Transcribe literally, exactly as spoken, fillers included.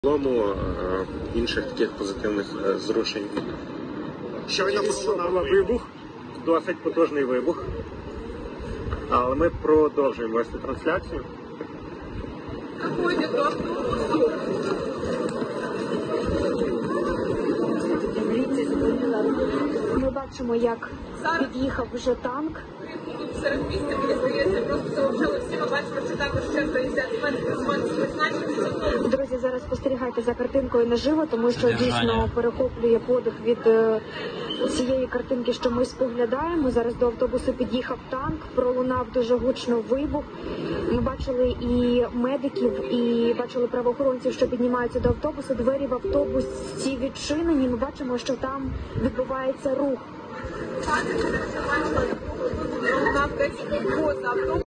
цілому інших таких позитивних зрушень. Щойно пролунав вибух, досить потужний вибух. Але ми продовжуємо вести трансляцію. Ми бачимо, як під'їхав вже танк. Серед міста, мені здається, просто залишили всі. Ми бачимо, що також ще п'ятдесят метрів значення. Друзі, зараз спостерігайте за картинкою наживо, тому що дійсно перехоплює подих від е, цієї картинки, що ми споглядаємо. Зараз до автобусу під'їхав танк, пролунав дуже гучно вибух. Ми бачили і медиків, і бачили правоохоронців, що піднімаються до автобусу. Двері в автобусі відчинені. Ми бачимо, що там відбувається рух. Пане, що бачила, пролунав десь поза автобусом.